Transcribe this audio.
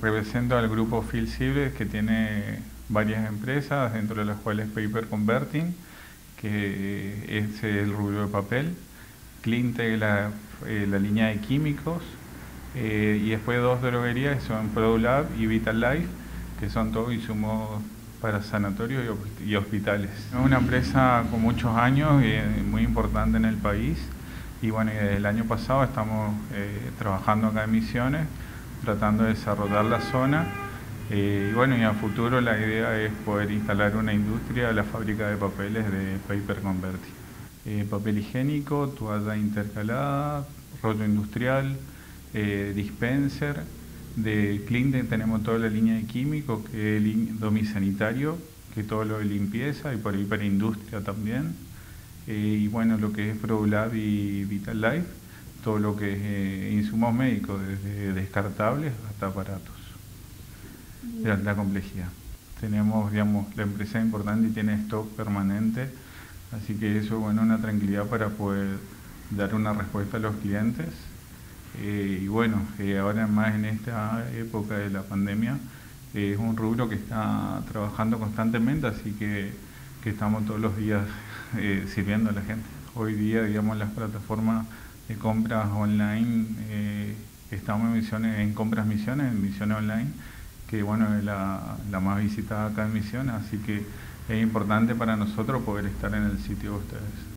represento al grupo Phil que tiene varias empresas, dentro de las cuales Paper Converting, que es el rubro de papel, Cleantech, la línea de químicos, y después dos droguerías que son ProLab y Vital Life, que son todos insumos para sanatorios y hospitales. Es una empresa con muchos años y muy importante en el país, y bueno, desde el año pasado estamos trabajando acá en Misiones, tratando de desarrollar la zona, y bueno, y a futuro la idea es poder instalar una industria, la fábrica de papeles de Paper Converting. Papel higiénico, toalla intercalada, rollo industrial, dispenser. De Cleantech tenemos toda la línea de químicos, que es domisanitario, que todo lo de limpieza, y por ahí para industria también. Y bueno, lo que es ProLab y Vital Life, todo lo que es insumos médicos, desde descartables hasta aparatos de alta complejidad. Tenemos, digamos, la empresa es importante y tiene stock permanente, así que eso, bueno, una tranquilidad para poder dar una respuesta a los clientes. Y bueno, ahora más en esta época de la pandemia, es un rubro que está trabajando constantemente, así que estamos todos los días sirviendo a la gente. Hoy día, digamos, las plataformas de compras online, estamos en compras Misiones, en Misiones Online, que bueno, es la más visitada acá en Misiones, así que es importante para nosotros poder estar en el sitio de ustedes.